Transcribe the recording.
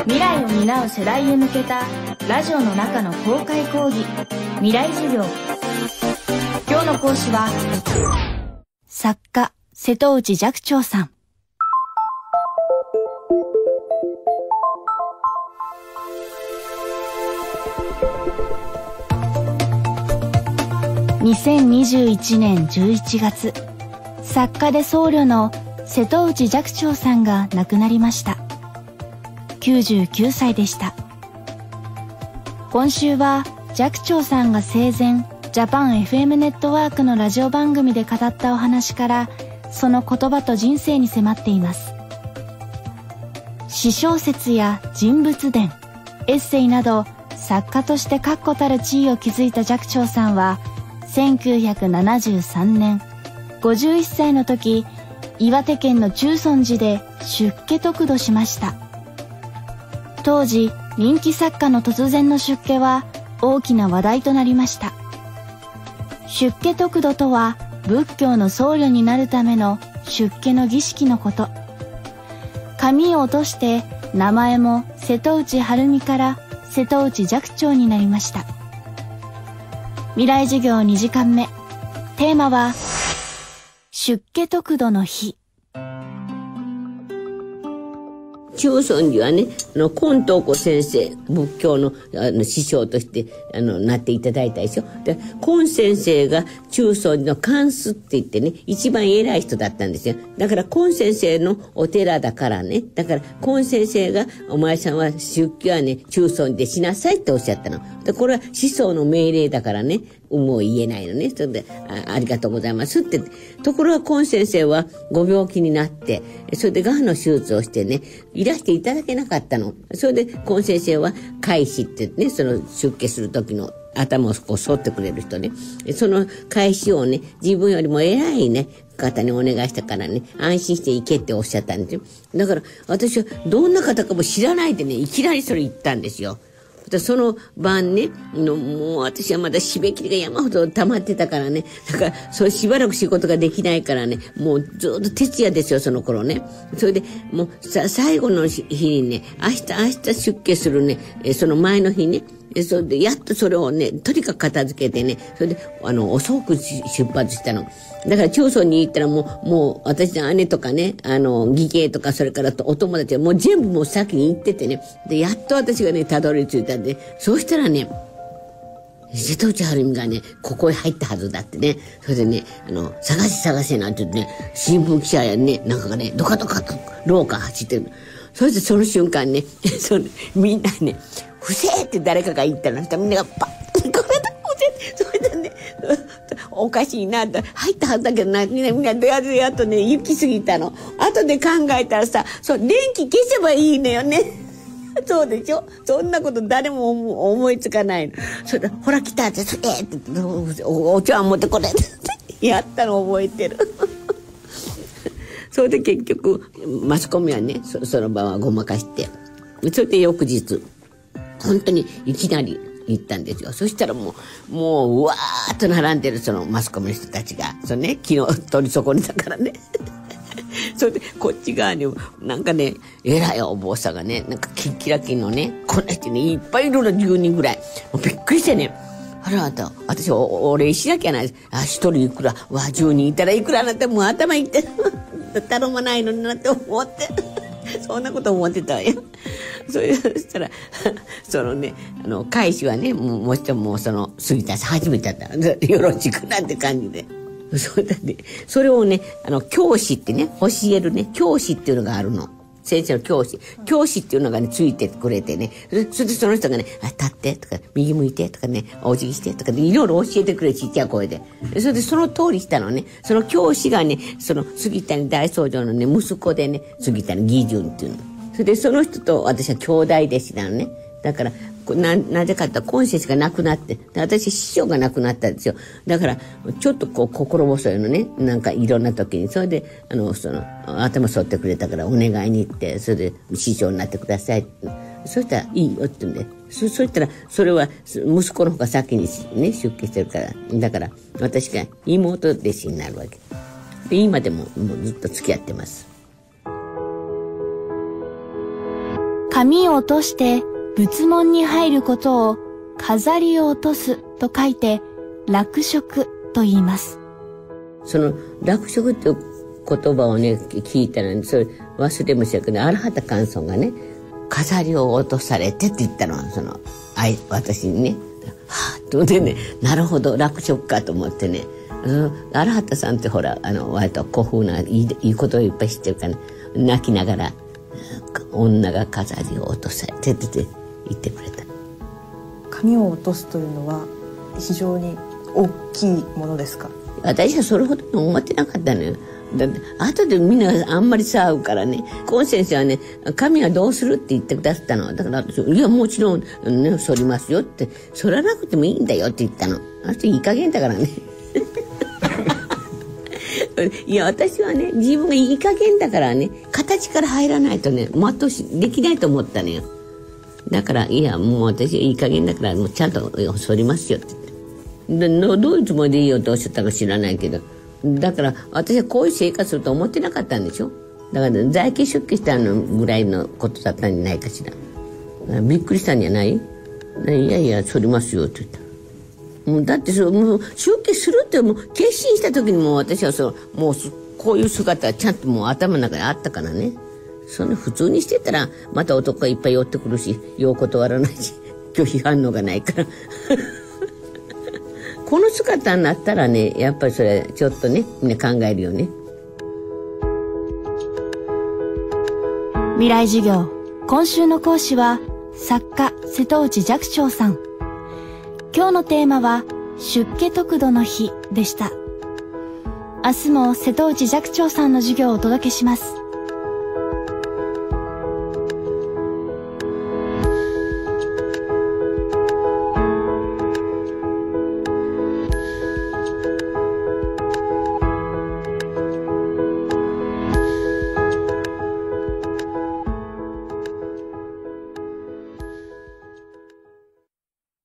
未来を担う世代へ向けたラジオの中の公開講義、未来授業。今日の講師は作家瀬戸内寂聴さん。2021年11月、作家で僧侶の瀬戸内寂聴さんが亡くなりました。99歳でした。今週は寂聴さんが生前ジャパン FM ネットワークのラジオ番組で語ったお話から、その言葉と人生に迫っています。詩小説や人物伝、エッセイなど作家として確固たる地位を築いた寂聴さんは、1973年51歳の時、岩手県の中尊寺で出家得度しました。当時人気作家の突然の出家は大きな話題となりました。出家得度とは、仏教の僧侶になるための出家の儀式のこと。髪を落として名前も瀬戸内晴美から瀬戸内寂聴になりました。未来授業2時間目、テーマは出家得度の日。 中尊寺はね、金東子先生、仏教の師匠としてなっていただいたでしょ。で、金先生が中尊寺の貫主って言ってね、一番偉い人だったんですよ。だから金先生のお寺だからね、だから金先生が、お前さんは出家はね、中尊寺でしなさいっておっしゃったの。で、これは師匠の命令だからね、もう言えないのね。それで ありがとうございますって。ところが金先生はご病気になって、それで癌の手術をしてね、いらしていただけなかったの。それで金先生は開始ってね、その出家する時の頭をこう剃ってくれる人ね、その開始をね、自分よりも偉いね方にお願いしたからね、安心して行けっておっしゃったんですよ。だから私はどんな方かも知らないでね、いきなりそれ言ったんですよ。その晩ね、もう私はまだ締め切りが山ほど溜まってたからね、だからそうしばらく仕事ができないからね、もうずっと徹夜ですよ、その頃ね。それでもう最後の日にね、明日出家するね、その前の日ね、それでやっとそれをね、とにかく片付けてね、それで遅く出発したの。だから中尊に行ったらもう私の姉とかね、義兄とか、それからお友達はもう全部もう先に行っててね、でやっと私がねたどり着いたんで、そうしたらね、瀬戸内晴美がねここへ入ったはずだってね、それでね探せなんて言ってね、新聞記者やね、なんかがねドカドカと廊下走ってる。そしてその瞬間ねみんなね不正って誰かが言ったら、みんながパッとこれだ不正、それでねおかしいなって入ったはずだけどな、みんなどやどやとね行き過ぎたの。後で考えたらさ、電気消せばいいのよねそうでしょ。そんなこと誰も思いつかないの。それでほら来たってってお茶碗持ってこれってやったの覚えてるそれで結局マスコミはねその場はごまかして、それで翌日本当にいきなり行ったんですよ。そしたらもうわーっと並んでるそのマスコミの人たちが、昨日取り損ねたからねそれでこっち側になんかね、偉いお坊さんがね、なんかキッキラキンのね、こんな人にいっぱいいるの、10人ぐらい。もうびっくりしてね、あらあた、私お礼しなきゃない。一人いくら、10人いたらいくらなんてもう頭いって頼まないのになって思ってそんなこと思ってたわよ。そしたらそのね、開始はね、もしも過ぎた初めてだったよろしくなんて感じで、そうだね。それをね、教師ってね、教えるね、教師っていうのがあるの。先生の教師っていうのがね、ついてくれてね、それでその人がね、立ってとか、右向いてとかね、お辞儀してとかでいろいろ教えてくれ、ちっちゃい声で。それでその通りしたのね。その教師がね、杉谷大僧正のね、息子でね、杉谷義順っていうの。それでその人と私は兄弟弟子なのね。だからなぜかって今世が亡くなって、私師匠が亡くなったんですよ。だからちょっと心細いのね、なんかいろんな時に。それで頭剃ってくれたからお願いに行って、それで師匠になってくださいって。そしたらいいよって言うんで、そしたらそれは息子の方が先にね出家してるから、だから私が妹弟子になるわけで、今でもうずっと付き合ってます。 紙を落として仏門に入ることを飾りを落とすと書いて落飾と言います。 その落飾っていう言葉をね聞いたら、ね、それ忘れもしなくて、荒畑寛尊がね飾りを落とされてって言ったの、私にね。はぁとでね、なるほど落飾かと思ってね、荒畑さんってほら割と古風ないいことをいっぱい知ってるからね、泣きながら女が飾りを落とされてって言ってくれた。 髪を落とすというのは非常に大きいものですか？ 私はそれほど思ってなかったのよ。だって後でみんなあんまり騒ぐからね、コン先生はね髪はどうするって言ってくださったの。だからいやもちろんね剃りますよって、剃らなくてもいいんだよって言ったの。あの人いい加減だからねいや私はね自分がいい加減だからね、形から入らないとね全うできないと思ったのよ。だからいやもう私はいい加減だからもうちゃんと剃りますよって言って、どういうつもりでいいよっておっしゃったか知らないけど、だから私はこういう生活すると思ってなかったんでしょ。だから在家出家したのぐらいのことだったんじゃないかしら。びっくりしたんじゃない？いやいや剃りますよって言った。もうだってもう出家するってもう決心した時にもう私はもうこういう姿はちゃんともう頭の中にあったからね。そんな普通にしてたらまた男がいっぱい寄ってくるし、よう断らないし拒否反応がないからこの姿になったらね、やっぱりそれちょっとねみんな考えるよね。 未来授業、今週の講師は作家瀬戸内寂聴さん。今日のテーマは出家得度の日でした。明日も瀬戸内寂聴さんの授業をお届けします。